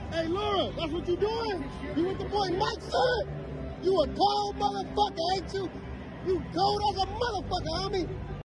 Hey, Laura, that's what you doing? You with the boy Mike, son? You a cold motherfucker, ain't you? You cold as a motherfucker, homie.